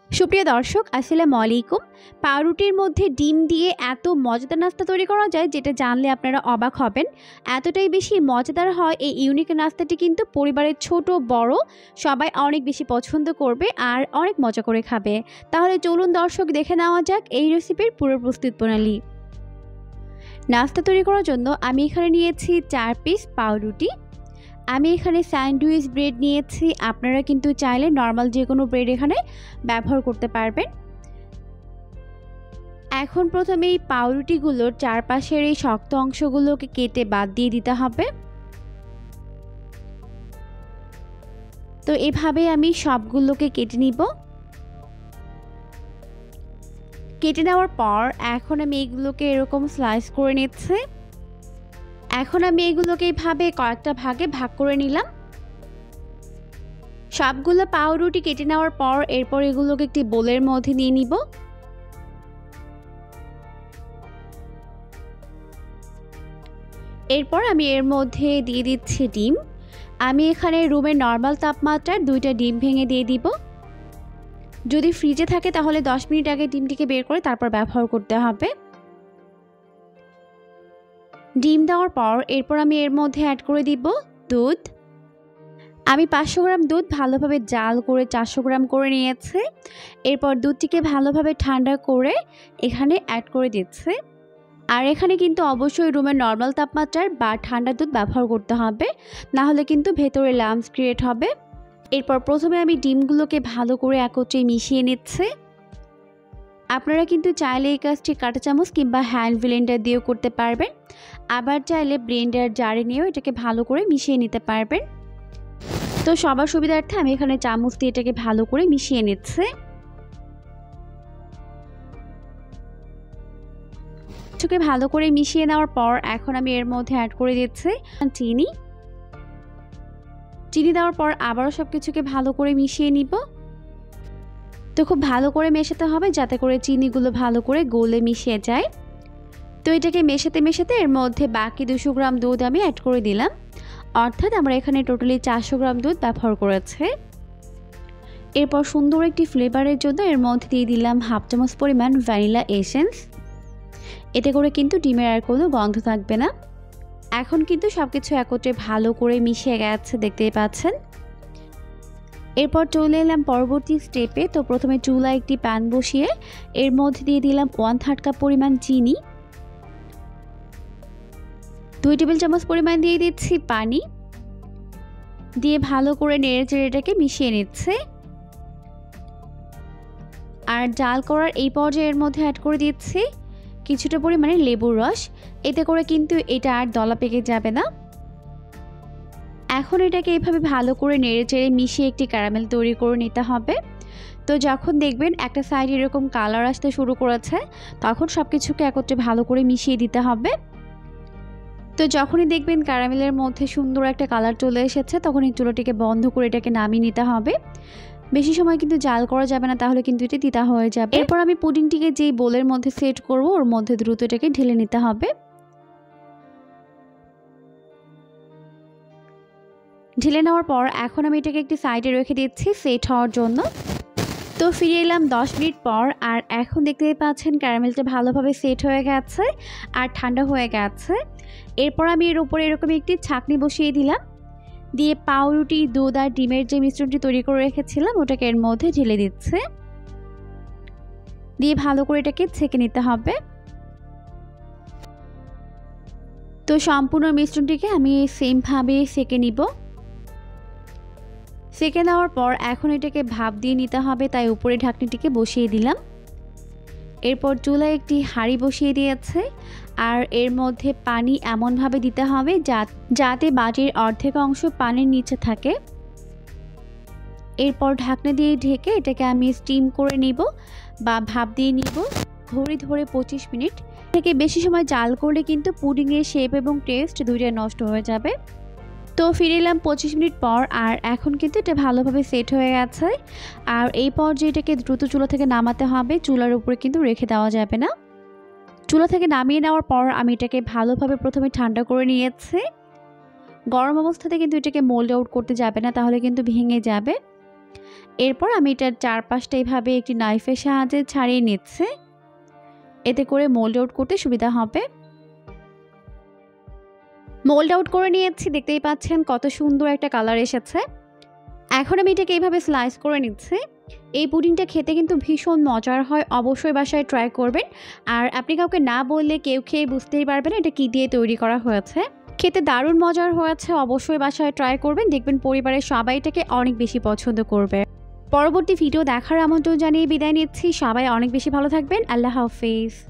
সুপ্রিয় দর্শক, আসসালামু আলাইকুম। পাউরুটির মধ্যে ডিম দিয়ে এত মজাদার নাস্তা তৈরি করা যায় যেটা জানলে আপনারা অবাক হবেন। এতটাই বেশি মজাদার হয় এই ইউনিক নাস্তাটি, কিন্তু পরিবারের ছোট বড় সবাই অনেক বেশি পছন্দ করবে আর অনেক মজা করে খাবে। তাহলে চলুন দর্শক, দেখে নেওয়া যাক এই রেসিপির পুরো প্রস্তুত প্রণালী। নাস্তা তৈরি করার জন্য আমি এখানে নিয়েছি 4 পিস পাউরুটি। আমি এখানে স্যান্ডউইচ ব্রেড নিয়েছি, আপনারা কিন্তু চাইলে নর্মাল যে কোনো ব্রেড এখানে ব্যবহার করতে পারবেন। এখন প্রথমে এই পাউরুটিগুলোর চারপাশের এই শক্ত অংশগুলোকে কেটে বাদ দিয়ে দিতে হবে। তো এভাবে আমি সবগুলোকে কেটে নিব। কেটে নেওয়ার পর এখন আমি এগুলোকে এরকম স্লাইস করে নিচ্ছি। এখন আমি এগুলোকে এইভাবে কয়েকটা ভাগে ভাগ করে নিলাম। সবগুলো পাউরুটি কেটে নেওয়ার পর এরপর এগুলোকে একটি বোলের মধ্যে নিয়ে নিব। এরপর আমি এর মধ্যে দিয়ে দিচ্ছি ডিম। আমি এখানে রুমের নর্মাল তাপমাত্রায় 2টা ডিম ভেঙে দিয়ে দিব। যদি ফ্রিজে থাকে তাহলে 10 মিনিট আগে ডিমটিকে বের করে তারপর ব্যবহার করতে হবে। ডিম দেওয়ার পর এরপর আমি এর মধ্যে অ্যাড করে দিব দুধ। আমি 500 গ্রাম দুধ ভালোভাবে জাল করে 400 গ্রাম করে নিয়েছি। এরপর দুধটিকে ভালোভাবে ঠান্ডা করে এখানে অ্যাড করে দিচ্ছি। আর এখানে কিন্তু অবশ্যই রুমের নর্মাল তাপমাত্রার বা ঠান্ডা দুধ ব্যবহার করতে হবে, না হলে কিন্তু ভেতরে লাম্পস ক্রিয়েট হবে। এরপর প্রথমে আমি ডিমগুলোকে ভালো করে একত্রে মিশিয়ে নিচ্ছি। আপনারা কিন্তু চাইলে এই কাজটি কাঁটা চামচ কিংবা হ্যান্ড ব্লেন্ডার দিয়েও করতে পারবেন, আবার চাইলে ব্লেন্ডার জারে নিয়েও এটাকে ভালো করে মিশিয়ে নিতে পারবেন। তো সবার সুবিধার্থে আমি এখানে চামচ দিয়ে এটাকে ভালো করে মিশিয়ে নিচ্ছি। এটাকে ভালো করে মিশিয়ে নেওয়ার পর এখন আমি এর মধ্যে অ্যাড করে দিচ্ছি চিনি। চিনি দেওয়ার পর আবারও সব কিছুকে ভালো করে মিশিয়ে নিব। তো খুব ভালো করে মেশাতে হবে যাতে করে চিনিগুলো ভালো করে গলে মিশিয়ে যায়। তো এটাকে মেশাতে মেশাতে এর মধ্যে বাকি 200 গ্রাম দুধ আমি অ্যাড করে দিলাম, অর্থাৎ আমরা এখানে টোটালি 400 গ্রাম দুধ ব্যবহার করেছি। এরপর সুন্দর একটি ফ্লেভারের জন্য এর মধ্যে দিয়ে দিলাম হাফ চামচ পরিমাণ ভ্যানিলা এসেন্স। এতে করে কিন্তু ডিমের আর কোনো গন্ধ থাকবে না। এখন কিন্তু সব কিছু একত্রে ভালো করে মিশিয়ে গেছে, দেখতেই পাচ্ছেন। এরপর চলে এলাম পরবর্তী স্টেপে। তো প্রথমে চুলায় একটি প্যান বসিয়ে এর মধ্যে দিয়ে দিলাম 1/3 কাপ পরিমাণ চিনি। 2 টেবিল চামচ পরিমাণ দিয়ে দিচ্ছি পানি, দিয়ে ভালো করে নেড়েচেড়ে এটাকে মিশিয়ে নিচ্ছে। আর জাল করার এই পর্যায়ের মধ্যে অ্যাড করে দিচ্ছি কিছুটা পরিমাণে লেবুর রস, এতে করে কিন্তু এটা আর দলা পেকে যাবে না। এখন এটাকে এইভাবে ভালো করে নেড়েচেড়ে মিশিয়ে একটি ক্যারামেল তৈরি করে নিতে হবে। তো যখন দেখবেন একটা সাইড এরকম কালার আসতে শুরু করেছে, তখন সব কিছুকে একত্রে ভালো করে মিশিয়ে দিতে হবে। তো যখনই দেখবেন ক্যারামেলের মধ্যে সুন্দর একটা কালার চলে এসেছে, তখন এই চুলাটিকে বন্ধ করে এটাকে নামিয়ে নিতে হবে। বেশি সময় কিন্তু জাল করা যাবে না, তাহলে কিন্তু এটা তিতা হয়ে যাবে। এরপর আমি পুডিংটিকে যেই বোলের মধ্যে সেট করব ওর মধ্যে দ্রুত এটাকে ঢেলে নিতে হবে। ঢেলে নেওয়ার পর এখন আমি এটাকে একটি সাইডে রেখে দিচ্ছি সেট হওয়ার জন্য। তো ফিরে এলাম 10 মিনিট পর, আর এখন দেখতেই পাচ্ছেন ক্যারামেলটা ভালোভাবে সেট হয়ে গেছে আর ঠান্ডা হয়ে গেছে। এরপর আমি এর উপরে এরকম একটি ছাঁকনি বসিয়ে দিলাম, দিয়ে পাউরুটি, দুধ আর ডিমের যে মিশ্রণটি তৈরি করে রেখেছিলাম ওটাকে এর মধ্যে ঢেলে দিচ্ছে, দিয়ে ভালো করে এটাকে ছেঁকে নিতে হবে। তো সম্পূর্ণ মিশ্রণটিকে আমি সেমভাবে সেঁকে নিব। সেঁকে নেওয়ার পর এখন এটাকে ভাপ দিয়ে নিতে হবে, তাই উপরে ঢাকনিটিকে বসিয়ে দিলাম। এরপর চুলায় একটি হাঁড়ি বসিয়ে দিয়েছে, আর এর মধ্যে পানি এমনভাবে দিতে হবে যাতে বাটির অর্ধেক অংশ পানির নিচে থাকে। এরপর ঢাকনা দিয়ে ঢেকে এটাকে আমি স্টিম করে নিব বা ভাপ দিয়ে নিব ঘড়ি ধরে 25 মিনিট। থেকে বেশি সময় জাল করলে কিন্তু পুডিংয়ের শেপ এবং টেস্ট দুইটাই নষ্ট হয়ে যাবে। তো ফিরে এলাম 25 মিনিট পর, আর এখন কিন্তু এটা ভালোভাবে সেট হয়ে গেছে। আর এই পর্যায়ে এটাকে দ্রুত চুলা থেকে নামাতে হবে, চুলার উপরে কিন্তু রেখে দেওয়া যাবে না। চুলা থেকে নামিয়ে নেওয়ার পর আমি এটাকে ভালোভাবে প্রথমে ঠান্ডা করে নিয়েছি। গরম অবস্থাতে কিন্তু এটাকে মোল্ড আউট করতে যাবে না, তাহলে কিন্তু ভেঙে যাবে। এরপর আমি এটার চারপাশটা এভাবে একটি নাইফের সাহায্যে ছাড়িয়ে নিচ্ছি, এতে করে মোল্ড আউট করতে সুবিধা হবে। মোল্ড আউট করে নিয়েছি, দেখতেই পাচ্ছেন কত সুন্দর একটা কালার এসেছে। এখন আমি এটাকে এইভাবে স্লাইস করে নিচ্ছি। এই পুডিংটা খেতে কিন্তু ভীষণ মজার হয়, অবশ্যই বাসায় ট্রাই করবেন। আর আপনি কাউকে না বললে কেউ খেয়ে বুঝতেই পারবেন এটা কী দিয়ে তৈরি করা হয়েছে। খেতে দারুণ মজার হয়েছে, অবশ্যই বাসায় ট্রাই করবেন, দেখবেন পরিবারের সবাই এটাকে অনেক বেশি পছন্দ করবে। পরবর্তী ভিডিও দেখার আমন্ত্রণ জানিয়ে বিদায় নিচ্ছি। সবাই অনেক বেশি ভালো থাকবেন। আল্লাহ হাফেজ।